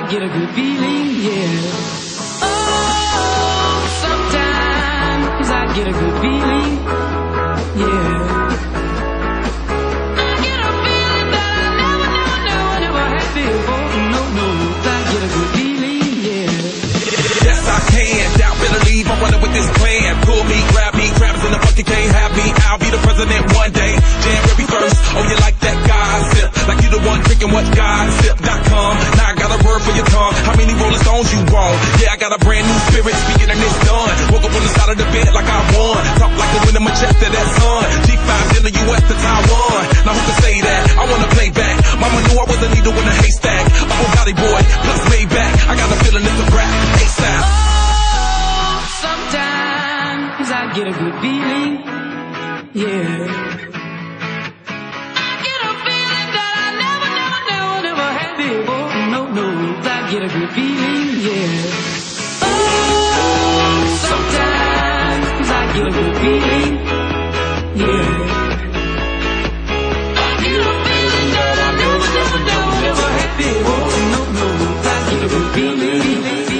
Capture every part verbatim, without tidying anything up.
get a good feeling, yeah. Oh, sometimes I get a good feeling, yeah. I get a feeling that I never, never, never, never had before. No, no, I get a good feeling, yeah. Yes, I can. Doubt, better leave. I'm running with this plan. Pull me, grab me, Travis in the bucket can't have me. I'll be the president one day. January first. Oh, you like that gossip? Like you the one drinking what gossip dot com. Now I got a word for your tongue. How many Rolling Stones you want? Yeah, I got a brand new spirit. Speaking and it's done. Woke up on the side of the bed like I won. Talk like the wind in my chest to that sun. G five in the U S to Taiwan. Now who can say that? I wanna play back. Mama knew I was a needle in a haystack. Oh, Gotti boy, plus Maybach. I got a feeling it's a rap. ASAP. Oh, sometimes I get a good feeling, yeah. Get a good feeling, yeah. Oh, sometimes I get a good feeling, yeah. I get a feeling that I never, never, never, never had before. No, no, I get a good feeling.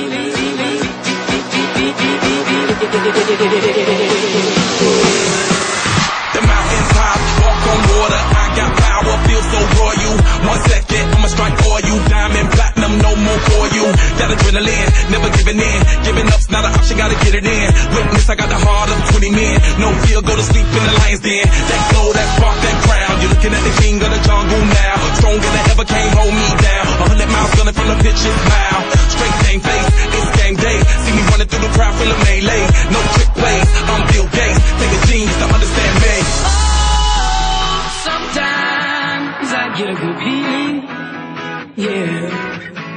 The mountains high, walk on water. I got power, feel so royal. One second, I'ma strike for you. Diamond, platinum, no more for you. That adrenaline, never giving in. Giving up's not an option, gotta get it in. Witness, I got the heart of twenty men. No fear, go to sleep in the lion's den. That glow, that spark, that crown. You're looking at the king of the jungle now. Stronger than ever, can't hold me down. A hundred miles gunning from the pitch's mile. Straight game face, it's game day. See me running through the crowd, full of melee. No trick plays, I'm Bill Gates. Take a genius to understand me. Oh, sometimes I get a good feeling, yeah.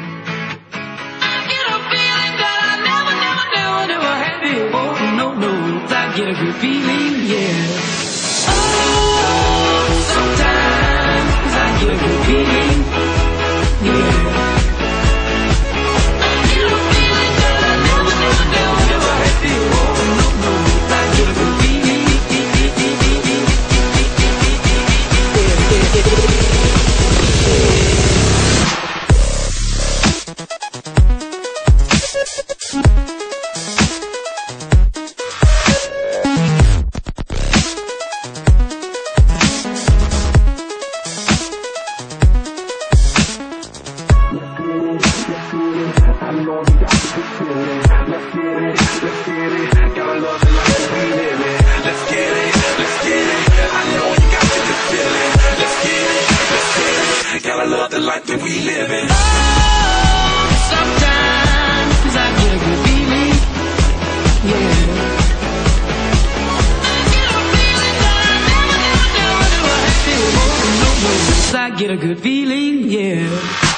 Get a good feeling, yeah. Oh, sometimes I get a good feeling, yeah. I get a feeling that I never, never, never, never had before. No, no, I get a good feeling, life that we live in. Oh, sometimes I get a good feeling, yeah. I get a feeling that I never, never, never, never had before. No, no, I get a good feeling, yeah.